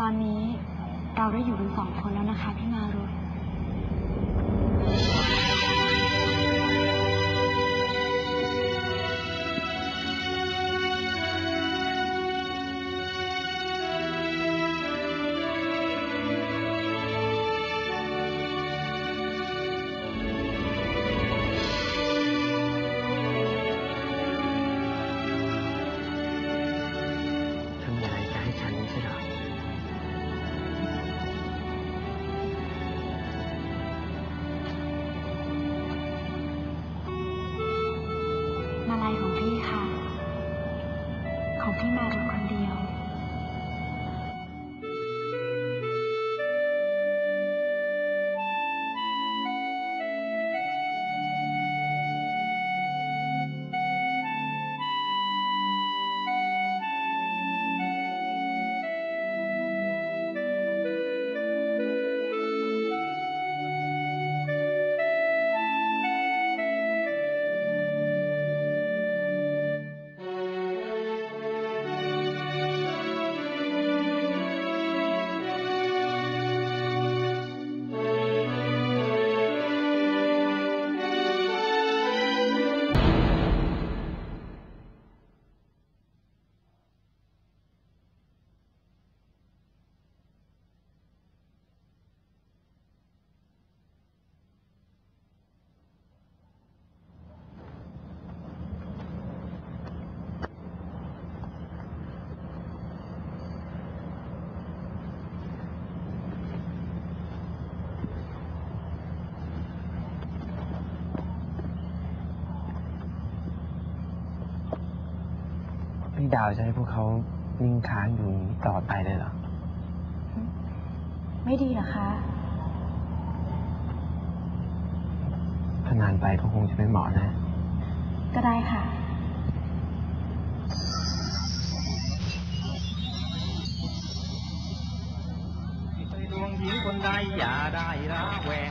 อนนี้เราได้อยู่กันสองคนแล้วนะคะพี่มารุตของพี่ค่ะของพี่มารุตคนเดียวพี่ดาวจะให้พวกเขานิ่งค้างอยู่ตลอดไปเลยเหรอไม่ดีเหรอคะถ้านานไปก็คงจะไม่เหมาะนะก็ได้ค่ะไปดวงหญิงคนใดอย่าได้ระแวง